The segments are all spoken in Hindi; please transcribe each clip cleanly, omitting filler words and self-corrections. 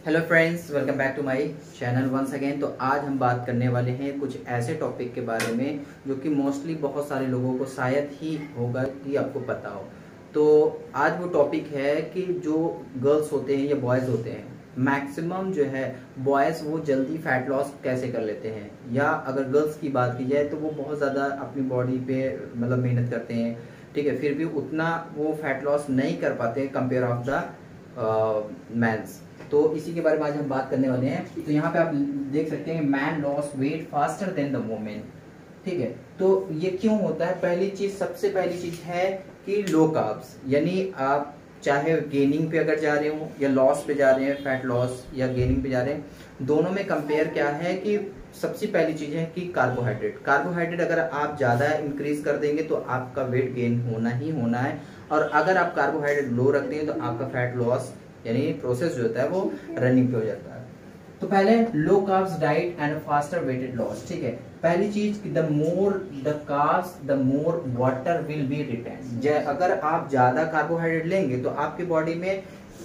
Hello friends, welcome back to my channel once again. तो आज हम बात करने वाले हैं कुछ ऐसे टॉपिक के बारे में जो कि मोस्टली बहुत सारे लोगों को शायद ही होगा कि आपको पता हो। तो आज वो टॉपिक है कि जो गर्ल्स होते हैं या बॉयज़ होते हैं, मैक्सिमम जो है बॉयज़ वो जल्दी फैट लॉस कैसे कर लेते हैं, या अगर गर्ल्स की बात की जाए तो वो बहुत ज़्यादा अपनी बॉडी पे मतलब मेहनत करते हैं, ठीक है, फिर भी उतना वो फैट लॉस नहीं कर पाते कंपेयर ऑफ द मैंस। तो इसी के बारे में आज हम बात करने वाले हैं। तो यहाँ पे आप देख सकते हैं man loss weight faster than the women, ठीक है। तो ये क्यों होता है? सबसे पहली चीज है कि लो कार्ब्स, यानी आप चाहे गेनिंग पे अगर जा रहे हो या लॉस पे जा रहे हैं, फैट लॉस या गेनिंग पे जा रहे हैं, दोनों में कंपेयर क्या है कि सबसे पहली चीज है कि कार्बोहाइड्रेट अगर आप ज्यादा इंक्रीज कर देंगे तो आपका वेट गेन होना ही होना है, और अगर आप कार्बोहाइड्रेट लो रखते हैं तो आपका फैट लॉस यानी प्रोसेस जो होता है वो रनिंग पे हो जाता है। तो पहले low carbs diet and faster weighted loss, ठीक है। पहली चीज the more the carbs the more water will be retained. अगर आप ज्यादा कार्बोहाइड्रेट लेंगे तो आपकी बॉडी में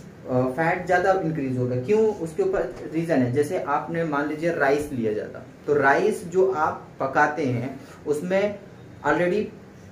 फैट ज्यादा इंक्रीज होगा। क्यों? उसके ऊपर रीजन है। जैसे आपने मान लीजिए राइस लिया जाता, तो राइस जो आप पकाते हैं उसमें ऑलरेडी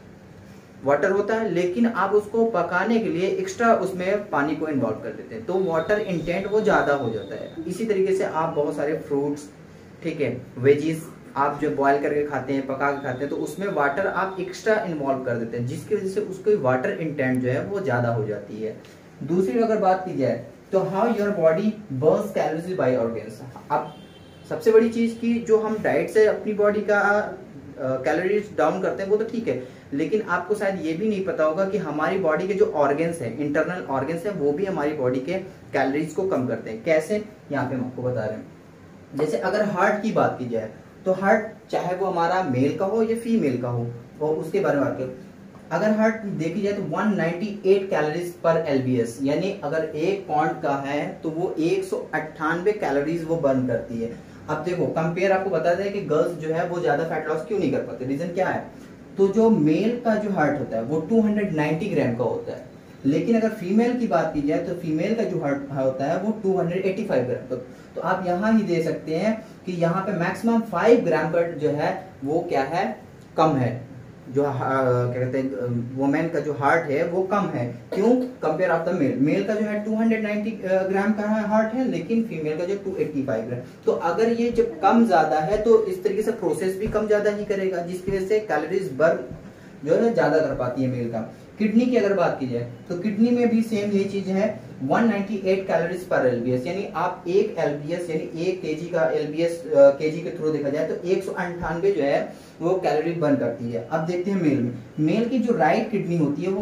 वाटर होता है, लेकिन आप उसको पकाने के लिए एक्स्ट्रा उसमें पानी को इन्वॉल्व कर देते हैं, तो वाटर इंटेंट वो ज्यादा हो जाता है। इसी तरीके से आप बहुत सारे फ्रूट्स, ठीक है, वेजीज आप जो बॉयल करके खाते हैं, पका के खाते हैं, तो उसमें वाटर आप एक्स्ट्रा इन्वॉल्व कर देते हैं, जिसकी वजह से उसकी वाटर इंटेंट जो है वो ज्यादा हो जाती है। दूसरी अगर बात की जाए तो how your body burns calories by organs. अब सबसे बड़ी चीज की जो हम डाइट से अपनी बॉडी का कैलोरीज डाउन करते हैं वो तो ठीक है, लेकिन आपको शायद ये भी नहीं पता होगा कि हमारी बॉडी के जो ऑर्गन्स हैं, इंटरनल ऑर्गन्स हैं, वो भी हमारी बॉडी के कैलोरीज को कम करते हैं। कैसे? यहाँ पे हम आपको बता रहे हैं। जैसे अगर हार्ट की बात की जाए तो हार्ट चाहे वो हमारा मेल का हो या फीमेल का हो, और उसके बारे में बात करें, अगर हार्ट देखी जाए तो 198 कैलोरीज पर एलबीएस, यानी अगर एक पॉइंट का है तो वो 198 कैलोरीज वो बर्न करती है। अब देखो कंपेयर आपको बता दें कि गर्ल्स जो है वो ज्यादा फैट लॉस क्यों नहीं कर पाते, रीजन क्या है? तो जो मेल का जो हार्ट होता है वो 290 ग्राम का होता है, लेकिन अगर फीमेल की बात की जाए तो फीमेल का जो हार्ट होता है वो 285 ग्राम। तो आप यहाँ ही दे सकते हैं कि यहाँ पे मैक्सिमम 5 ग्राम का जो है वो क्या है, कम है। जो क्या कहते हैं वुमेन का जो हार्ट है वो कम है। क्यों? कंपेयर ऑफ द मेल का जो है 290 ग्राम का हार्ट है, लेकिन फीमेल का जो 285 ग्राम। तो अगर ये जब कम ज्यादा है तो इस तरीके से प्रोसेस भी कम ज्यादा ही करेगा, जिसकी वजह से कैलोरीज बर्न जो है ज्यादा कर पाती है मेल का। किडनी की अगर बात की जाए तो किडनी में भी सेम यही चीज है, 198 कैलोरीज पर एलबीएस, यानी आप एक एलबीएस यानी 1 केजी का एलबीएस केजी के थ्रू देखा जाए तो 198 जो है वो कैलोरी बर्न करती है। अब देखते हैं मेल में। मेल की जो राइट किडनी होती है वो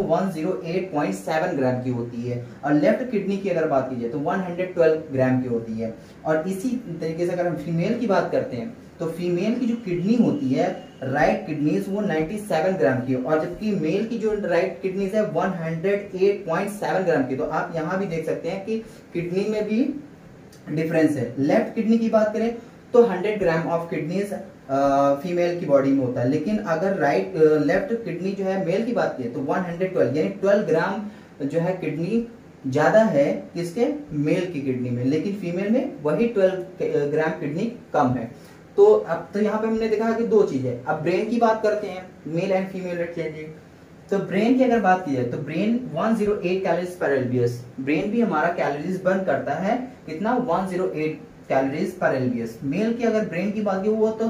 108.7 ग्राम की होती है, और लेफ्ट किडनी की अगर बात की जाए तो 112 ग्राम की होती है। और इसी तरीके से अगर हम फीमेल की बात करते हैं तो फीमेल की जो किडनी होती है राइट किडनीज वो 97 ग्राम की है, और जबकि मेल की जो राइट किडनीज है 108.7 ग्राम की। तो आप यहाँ भी देख सकते हैं कि किडनी में भी डिफरेंस है। लेफ्ट किडनी की बात करें तो 100 ग्राम ऑफ किडनीज फीमेल की बॉडी में होता है, लेकिन अगर लेफ्ट किडनी जो है मेल की बात की तो 112 यानी 12 ग्राम जो है किडनी ज्यादा है किसके, मेल की किडनी में, लेकिन फीमेल में वही 12 ग्राम किडनी कम है। तो अब तो यहाँ पे हमने देखा कि दो चीजें। अब ब्रेन की बात करते हैं, मेल एंड फीमेल रेस्पेक्टिवली। तो ब्रेन की अगर बात की जाए तो brain 108 calories per LBS, brain भी हमारा कैलोरीज बर्न करता है कितना, 108 कैलोरीज पर एलबीएस। मेल की अगर ब्रेन की बात की वो तो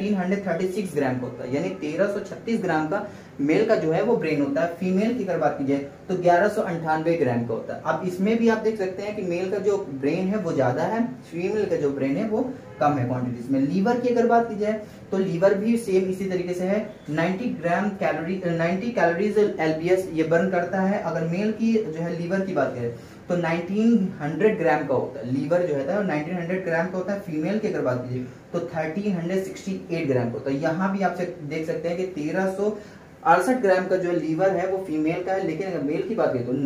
1336 ग्राम का होता है, यानी 1336 ग्राम का मेल का जो है वो ब्रेन होता है। फीमेल की अगर बात की जाए तो 1198 ग्राम का होता है। अब इसमें भी आप देख सकते हैं कि मेल का जो ब्रेन है वो ज्यादा है, फीमेल का जो ब्रेन है वो कम है क्वांटिटीज में। लीवर की अगर बात की जाए तो लीवर भी सेम इसी तरीके से है, 90 कैलोरीज एलबीएस ये बर्न करता है। अगर मेल की जो है लीवर की बात करें तो 1900 ग्राम का होता है, लीवर जो है वो 1900 ग्राम का होता है। फीमेल की अगर बात कीजिए तो 1368 ग्राम का होता है। यहाँ भी आप देख सकते हैं कि 68 ग्राम का जो लीवर है वो फीमेल का है, लेकिन अगर मेल की बात करें तो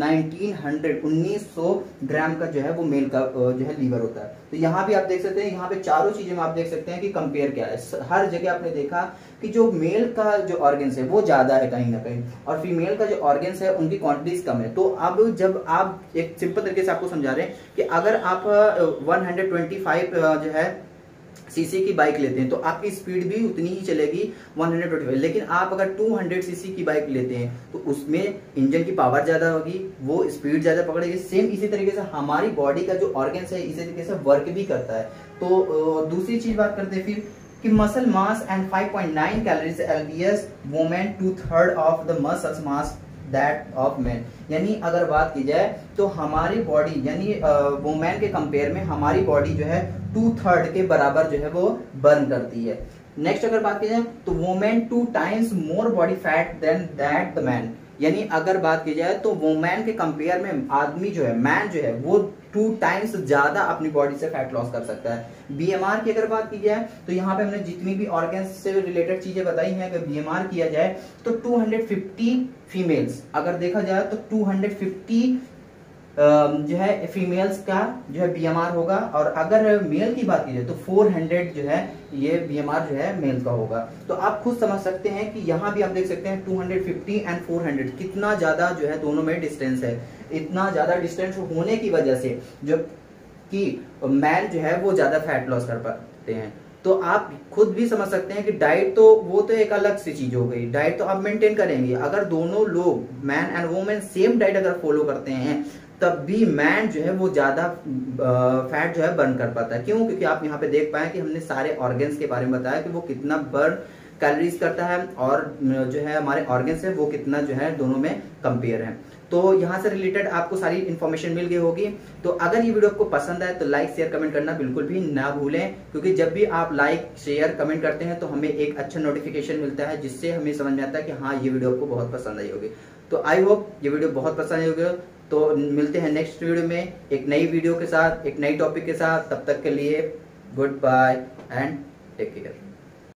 1900 ग्राम का जो है वो मेल का जो है लीवर होता है। तो यहाँ भी आप देख सकते हैं, यहाँ पे चारों चीजें में आप देख सकते हैं कि कंपेयर क्या है। हर जगह आपने देखा कि जो मेल का जो ऑर्गन्स है वो ज्यादा है कहीं ना कहीं, और फीमेल का जो ऑर्गन्स है उनकी क्वांटिटीज कम है। तो अब जब आप एक सिंपल तरीके से आपको समझा रहे हैं कि अगर आप 125 जो है सीसी की बाइक लेते हैं तो आपकी स्पीड भी उतनी ही चलेगी 125, लेकिन आप अगर 200 सीसी की बाइक लेते हैं तो उसमें इंजन की पावर ज्यादा होगी, वो स्पीड ज्यादा पकड़ेगी। सेम इसी तरीके से हमारी बॉडी का जो ऑर्गन्स है इसी तरीके से वर्क भी करता है। तो दूसरी चीज बात करते हैं फिर कि muscle mass and 5.9 calories LBS women 2/3 of the muscles mass that of man. यानी अगर बात की जाए तो हमारी बॉडी यानी वुमेन के कंपेयर में हमारी बॉडी जो है 2/3 के बराबर जो है वो बर्न करती है। नेक्स्ट अगर बात की जाए तो women 2 times more body fat than that the man. यानी अगर बात की जाए तो वुमेन के कंपेयर में आदमी जो है, मैन जो है वो 2 टाइम्स ज्यादा अपनी बॉडी से फैट लॉस कर सकता है। बीएमआर की अगर बात की जाए तो यहाँ पे हमने जितनी भी ऑर्गन्स से रिलेटेड चीजें बताई हैं, अगर बीएमआर किया जाए तो 250 फीमेल्स, अगर देखा जाए तो 250 जो है फीमेल्स का जो है बीएमआर होगा, और अगर मेल की बात की जाए तो 400 जो है ये बीएमआर जो है मेल का होगा। तो आप खुद समझ सकते हैं कि यहाँ भी आप देख सकते हैं 250 एंड 400 कितना ज्यादा जो है दोनों में डिस्टेंस है। इतना ज्यादा डिस्टेंस होने की वजह से जो कि मैन जो है वो ज्यादा फैट लॉस कर पाते हैं। तो आप खुद भी समझ सकते हैं कि डाइट तो वो तो एक अलग सी चीज हो गई, डाइट तो आप मेंटेन करेंगे। अगर दोनों लोग man and women same diet अगर फॉलो करते हैं तब भी मैन जो है वो ज्यादा फैट जो है बर्न कर पाता है। क्यों? क्योंकि आप यहाँ पे देख पाए कि हमने सारे ऑर्गन्स के बारे में बताया कि वो कितना बर्न कैलोरीज करता है, और जो है हमारे ऑर्गन्स है वो कितना जो है दोनों में कंपेयर है। तो यहाँ से रिलेटेड आपको सारी इन्फॉर्मेशन मिल गई होगी। तो अगर ये वीडियो आपको पसंद आए तो लाइक शेयर कमेंट करना बिल्कुल भी ना भूलें, क्योंकि जब भी आप लाइक शेयर कमेंट करते हैं तो हमें एक अच्छा नोटिफिकेशन मिलता है, जिससे हमें समझ में आता है कि हाँ ये वीडियो आपको बहुत पसंद आई होगी। तो आई होप ये वीडियो बहुत पसंद आई होगी। तो मिलते हैं नेक्स्ट वीडियो में एक नई वीडियो के साथ, एक नई टॉपिक के साथ। तब तक के लिए goodbye and take care.